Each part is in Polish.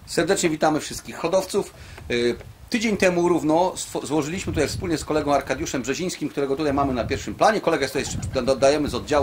Serdecznie witamy wszystkich hodowców. Tydzień temu równo złożyliśmy tutaj wspólnie z kolegą Arkadiuszem Brzezińskim, którego tutaj mamy na pierwszym planie. Kolega jest tutaj, dodajemy z oddziału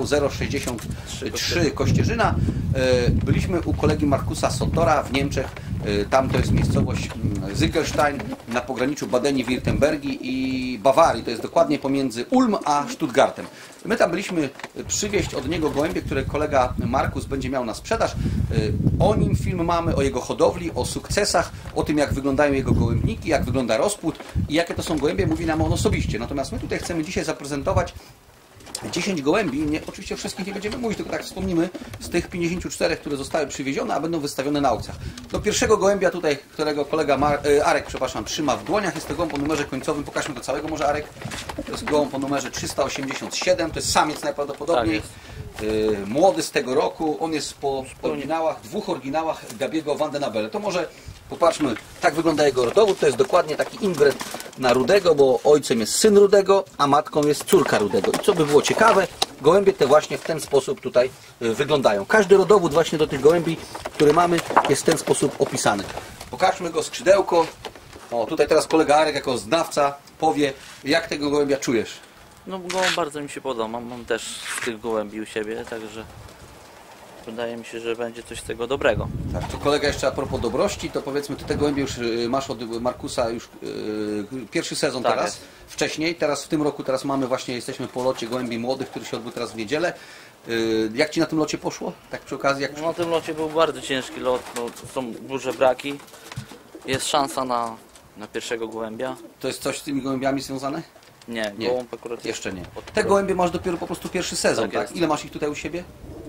063 Kościerzyna. Byliśmy u kolegi Markusa Sottora w Niemczech. Tam to jest miejscowość Zickelstein na pograniczu Badenii-Wirtembergi i Bawarii. To jest dokładnie pomiędzy Ulm a Stuttgartem. My tam byliśmy przywieźć od niego gołębie, które kolega Markus będzie miał na sprzedaż. O nim film mamy, o jego hodowli, o sukcesach, o tym, jak wyglądają jego gołębniki, jak wygląda rozpłód i jakie to są gołębie, mówi nam on osobiście. Natomiast my tutaj chcemy dzisiaj zaprezentować 10 gołębi, oczywiście wszystkich nie będziemy mówić, tylko tak wspomnimy, z tych 54, które zostały przywiezione, a będą wystawione na aukcjach. Do pierwszego gołębia tutaj, którego kolega Arek trzyma w dłoniach, jest to gołąb o numerze końcowym, pokażmy go całego może, Arek. To jest gołąb o numerze 387, to jest samiec najprawdopodobniej. Tak, młody z tego roku, on jest po oryginałach, dwóch oryginałach Gabiego van den Abele. To może popatrzmy, tak wygląda jego rodowód, to jest dokładnie taki inbred na Rudego, bo ojcem jest syn Rudego, a matką jest córka Rudego. I co by było ciekawe, gołębie te właśnie w ten sposób tutaj wyglądają. Każdy rodowód właśnie do tych gołębi, który mamy, jest w ten sposób opisany. Pokażmy go skrzydełko. O, tutaj teraz kolega Arek jako znawca powie, jak tego gołębia czujesz. No gołąb bardzo mi się podoba, mam też z tych gołębi u siebie, także wydaje mi się, że będzie coś z tego dobrego. Tak, to kolega jeszcze a propos dobrości, to powiedzmy, ty te gołębie już masz od Markusa już pierwszy sezon tak teraz, jest. Wcześniej, teraz w tym roku, teraz mamy właśnie, jesteśmy po locie gołębi młodych, który się odbył teraz w niedzielę. Jak Ci na tym locie poszło? Tak przy okazji? Jak... No, na tym locie był bardzo ciężki lot, no, są duże braki, jest szansa na pierwszego gołębia. To jest coś z tymi gołębiami związane? Nie, gołąb akurat jeszcze nie. Te gołębie masz dopiero po prostu pierwszy sezon, tak? Ile masz ich tutaj u siebie?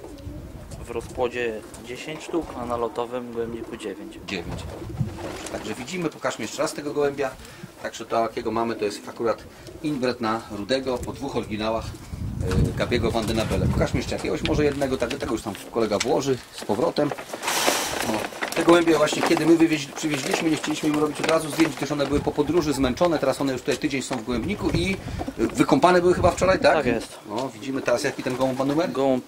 W rozpłodzie 10 sztuk, a na lotowym gołębniku 9. 9. Także widzimy, pokażmy jeszcze raz tego gołębia. Także to jakiego mamy, to jest akurat inbred na Rudego po dwóch oryginałach Gabiego van den Abele. Pokażmy jeszcze jakiegoś może jednego, tego już tam kolega włoży z powrotem. No, te gołębie właśnie kiedy my przywieźliśmy, nie chcieliśmy im robić od razu zdjęć, gdyż one były po podróży zmęczone, teraz one już tutaj tydzień są w gołębniku i wykąpane były chyba wczoraj, tak? Tak jest. No, widzimy teraz jaki ten gołąb ma numer? Gołąb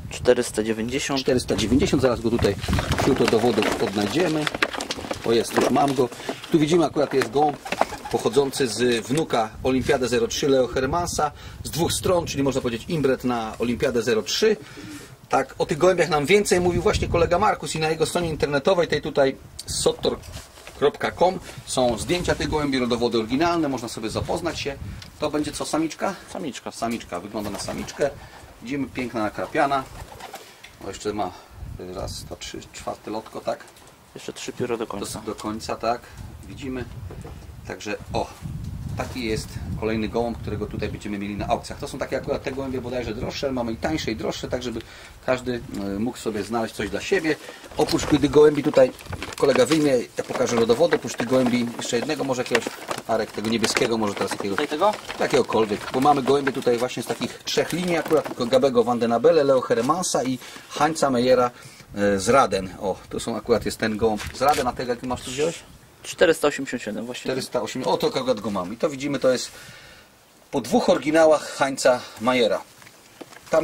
490. 490, zaraz go tutaj wśród dowodów odnajdziemy. O jest, już mam go. Tu widzimy akurat jest gołąb pochodzący z wnuka Olimpiadę 03 Leo Hermansa z dwóch stron, czyli można powiedzieć inbred na Olimpiadę 03. Tak, o tych gołębiach nam więcej mówił właśnie kolega Markus i na jego stronie internetowej, tej tutaj sottor.com są zdjęcia tych gołębi, rodowody oryginalne, można sobie zapoznać się. To będzie co, samiczka? Samiczka. Samiczka, wygląda na samiczkę. Widzimy piękna nakrapiana. O, jeszcze ma raz, dwa, trzy, czwarte lotko, tak? Jeszcze 3 pióro do końca. Do końca, tak. Widzimy. Także o, taki jest kolejny gołąb, którego tutaj będziemy mieli na aukcjach. To są takie akurat te gołębie bodajże droższe, mamy i tańsze i droższe, tak żeby każdy mógł sobie znaleźć coś dla siebie. Oprócz tych gołębi tutaj kolega wyjmie, ja pokażę rodowody, oprócz tych gołębi jeszcze jednego, może jakiegoś, Arek, tego niebieskiego, może teraz jakiegoś. Tego? Jakiegokolwiek, bo mamy gołębie tutaj właśnie z takich 3 linii, akurat tylko Gabego van den Abele, Leo Hermansa i Heinza Meyera z Raden. O, tu są akurat jest ten gołąb z Raden, a tego jaki masz tu wziąłeś? 487 właśnie. 408. O, to akurat go mam. I to widzimy, to jest po dwóch oryginałach Heinza Meyera. Tam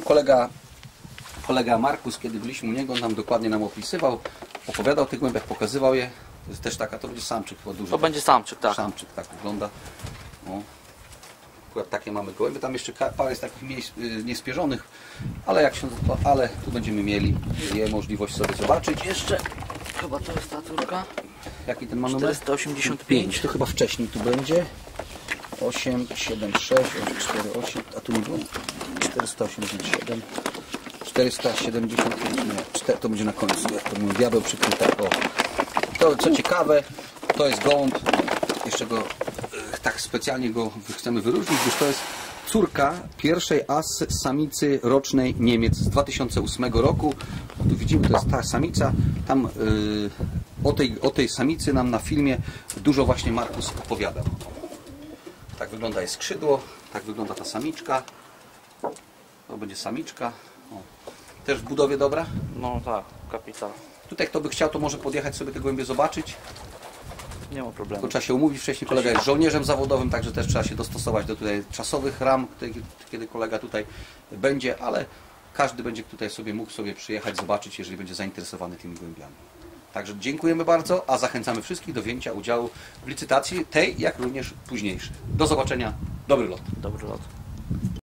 kolega Markus, kiedy byliśmy u niego, on nam dokładnie opisywał, opowiadał o tych gołębiach, pokazywał je. To jest też taka, to będzie samczyk chyba duży. To będzie samczyk, tak. Samczyk, tak wygląda. O. Akurat takie mamy gołębie. Tam jeszcze parę jest takich miejsc niespierzonych, ale tu będziemy mieli możliwość sobie zobaczyć. Jeszcze chyba to jest ta córka. Jaki ten ma numer? 485. To chyba wcześniej tu będzie. 8, 7, 6, 4, 8, a tu nie było? 487, 475, nie, 4, to będzie na końcu, jak to mówię, diabeł przykryta. O. To co ciekawe, to jest gołąb, jeszcze go tak specjalnie go chcemy wyróżnić, gdyż to jest córka pierwszej samicy rocznej Niemiec z 2008 roku. Tu widzimy, to jest ta samica. Tam o tej samicy nam na filmie dużo właśnie Markus opowiadał. Tak wygląda jej skrzydło, tak wygląda ta samiczka. To będzie samiczka. O. Też w budowie dobra? No tak, kapital. Tutaj kto by chciał, to może podjechać sobie te gołębie zobaczyć. Nie ma problemu. Tylko trzeba się umówić wcześniej. Kolega jest żołnierzem zawodowym, także też trzeba się dostosować do tutaj czasowych ram, kiedy kolega tutaj będzie, ale każdy będzie tutaj sobie mógł sobie przyjechać, zobaczyć, jeżeli będzie zainteresowany tymi gołębiami. Także dziękujemy bardzo, a zachęcamy wszystkich do wzięcia udziału w licytacji tej, jak również późniejszej. Do zobaczenia, dobry lot. Dobry lot.